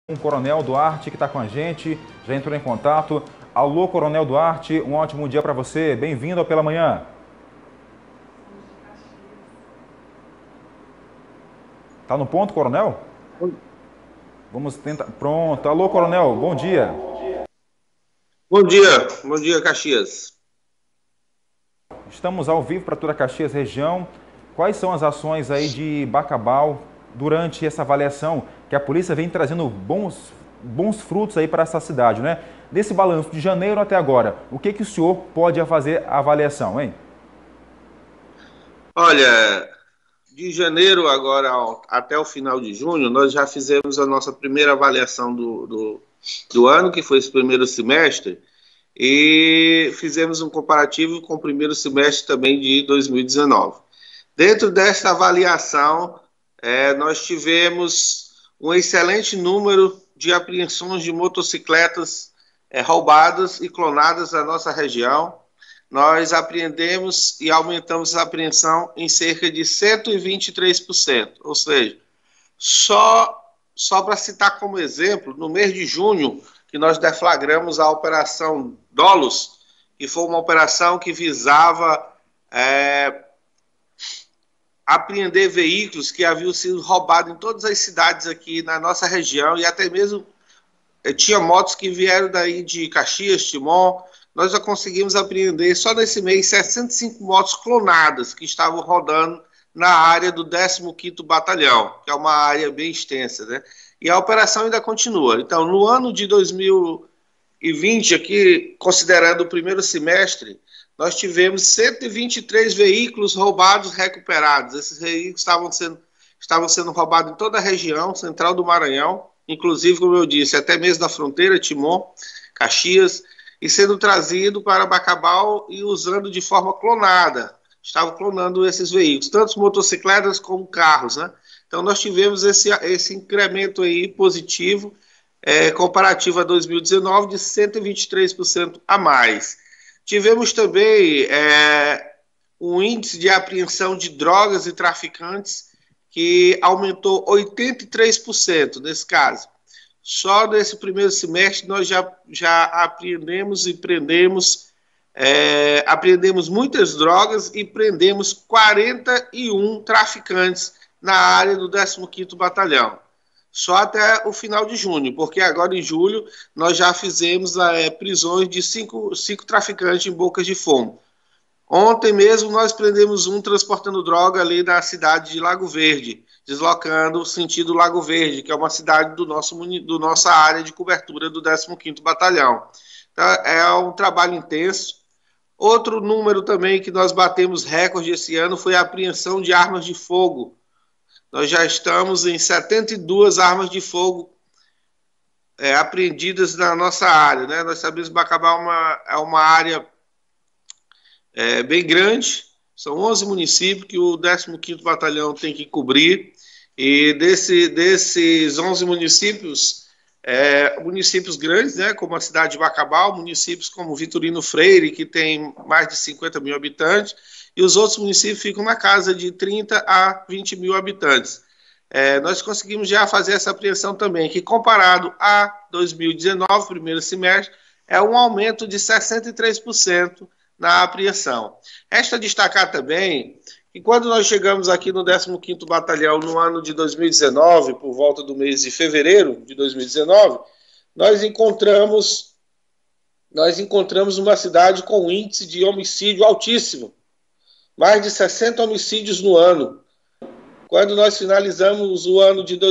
O Coronel Duarte que está com a gente, já entrou em contato. Alô, Coronel Duarte, um ótimo dia para você. Bem-vindo ao Pela Manhã. Tá no ponto, Coronel? Vamos tentar. Pronto. Alô, Coronel, bom dia. Bom dia, Caxias. Estamos ao vivo para toda a Caxias região. Quais são as ações aí de Bacabal durante essa avaliação que a polícia vem trazendo bons frutos aí para essa cidade, né? Desse balanço de janeiro até agora, o que o senhor pode fazer a avaliação, hein? Olha, de janeiro agora até o final de junho, nós já fizemos a nossa primeira avaliação do ano, que foi esse primeiro semestre, e fizemos um comparativo com o primeiro semestre também de 2019. Dentro desta avaliação, nós tivemos um excelente número de apreensões de motocicletas roubadas e clonadas na nossa região. Nós apreendemos e aumentamos a apreensão em cerca de 123%. Ou seja, só para citar como exemplo, no mês de junho, que nós deflagramos a Operação Dolos, que foi uma operação que visava apreender veículos que haviam sido roubados em todas as cidades aqui na nossa região, e até mesmo tinha motos que vieram daí de Caxias, Timon. Nós já conseguimos apreender só nesse mês 65 motos clonadas que estavam rodando na área do 15º Batalhão, que é uma área bem extensa, né? E a operação ainda continua. Então, no ano de 2020, aqui, considerando o primeiro semestre, nós tivemos 123 veículos roubados recuperados. Esses veículos estavam sendo roubados em toda a região central do Maranhão, inclusive, como eu disse, até mesmo da fronteira, Timon, Caxias, e sendo trazido para Bacabal e usando de forma clonada. Estavam clonando esses veículos, tanto motocicletas como carros, né? Então, nós tivemos esse incremento aí positivo, comparativo a 2019, de 123% a mais. Tivemos também um índice de apreensão de drogas e traficantes que aumentou 83% nesse caso. Só nesse primeiro semestre nós já apreendemos e apreendemos muitas drogas e prendemos 41 traficantes na área do 15º Batalhão. Só até o final de junho, porque agora em julho nós já fizemos prisões de cinco traficantes em Bocas de Fumo. Ontem mesmo nós prendemos um transportando droga ali na cidade de Lago Verde, deslocando sentido Lago Verde, que é uma cidade do nossa área de cobertura do 15º Batalhão. Então, é um trabalho intenso. Outro número também que nós batemos recorde esse ano foi a apreensão de armas de fogo. Nós já estamos em 72 armas de fogo apreendidas na nossa área, né? Nós sabemos que Bacabal é uma área bem grande, são 11 municípios que o 15º Batalhão tem que cobrir, e desses 11 municípios, municípios grandes, né, como a cidade de Bacabal, municípios como Vitorino Freire, que tem mais de 50 mil habitantes, e os outros municípios ficam na casa de 30 a 20 mil habitantes. Nós conseguimos já fazer essa apreensão também, que comparado a 2019, primeiro semestre, é um aumento de 63% na apreensão. Resta destacar também que quando nós chegamos aqui no 15º Batalhão no ano de 2019, por volta do mês de fevereiro de 2019, nós encontramos uma cidade com um índice de homicídio altíssimo, mais de 60 homicídios no ano. Quando nós finalizamos o ano de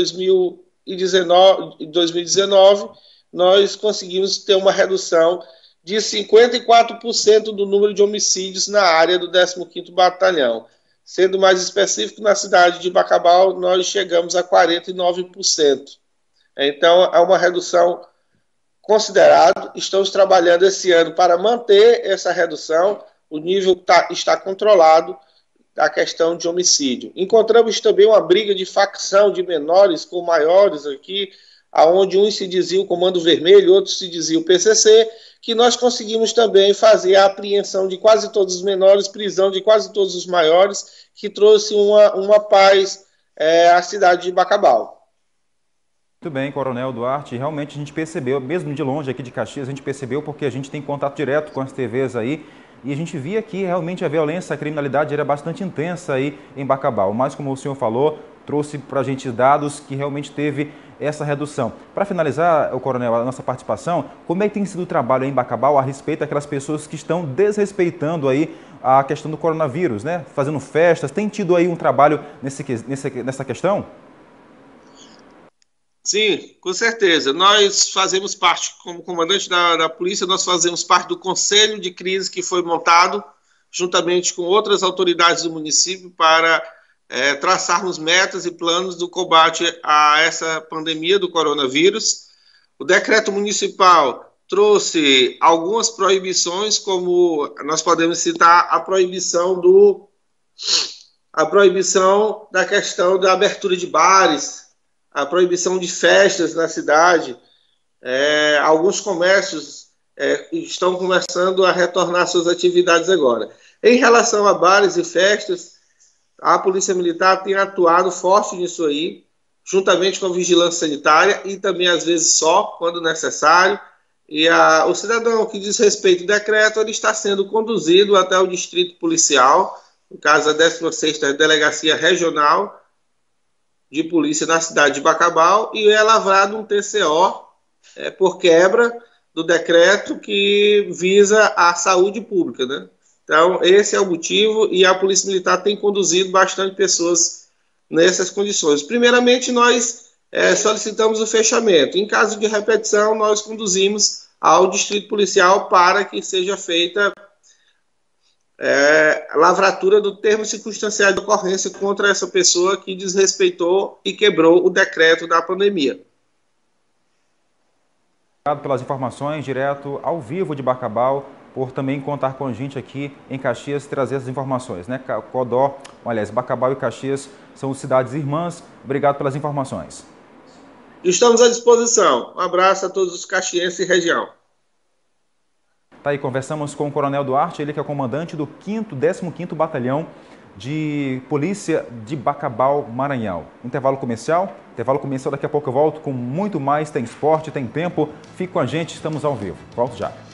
2019, nós conseguimos ter uma redução de 54% do número de homicídios na área do 15º Batalhão. Sendo mais específico, na cidade de Bacabal, nós chegamos a 49%. Então, é uma redução considerável. Estamos trabalhando esse ano para manter essa redução. O nível está controlado da questão de homicídio. Encontramos também uma briga de facção de menores com maiores aqui, onde um se dizia o Comando Vermelho, outro se dizia o PCC, que nós conseguimos também fazer a apreensão de quase todos os menores, prisão de quase todos os maiores, que trouxe uma paz à cidade de Bacabal. Muito bem, Coronel Duarte, realmente a gente percebeu, mesmo de longe aqui de Caxias, a gente percebeu porque a gente tem contato direto com as TVs aí e a gente via que realmente a violência, a criminalidade era bastante intensa aí em Bacabal. Mas como o senhor falou, trouxe para a gente dados que realmente teve essa redução. Para finalizar, o Coronel, a nossa participação, como é que tem sido o trabalho aí em Bacabal a respeito daquelas pessoas que estão desrespeitando aí a questão do coronavírus, né? Fazendo festas, tem tido aí um trabalho nessa questão? Sim, com certeza. Nós fazemos parte, como comandante da polícia, nós fazemos parte do conselho de crise que foi montado, juntamente com outras autoridades do município, para traçarmos metas e planos do combate a essa pandemia do coronavírus. O decreto municipal trouxe algumas proibições, como nós podemos citar a proibição da questão da abertura de bares, a proibição de festas na cidade. Alguns comércios estão começando a retornar suas atividades agora. Em relação a bares e festas, a Polícia Militar tem atuado forte nisso aí, juntamente com a vigilância sanitária e também, às vezes, só, quando necessário. E o cidadão que diz respeito ao decreto, ele está sendo conduzido até o distrito policial, no caso, a 16ª Delegacia Regional de Polícia na cidade de Bacabal, e é lavrado um TCO por quebra do decreto que visa a saúde pública, né? Então, esse é o motivo, e a Polícia Militar tem conduzido bastante pessoas nessas condições. Primeiramente, nós solicitamos o fechamento. Em caso de repetição, nós conduzimos ao distrito policial para que seja feita a lavratura do termo circunstancial de ocorrência contra essa pessoa que desrespeitou e quebrou o decreto da pandemia. Obrigado pelas informações, direto ao vivo de Bacabal, por também contar com a gente aqui em Caxias e trazer essas informações, né? Bacabal e Caxias são cidades irmãs. Obrigado pelas informações. Estamos à disposição. Um abraço a todos os caxienses e região. Tá aí, conversamos com o Coronel Duarte, ele que é o comandante do 15º Batalhão de Polícia de Bacabal, Maranhão. Intervalo comercial, daqui a pouco eu volto com muito mais, tem esporte, tem tempo. Fique com a gente, estamos ao vivo. Volto já.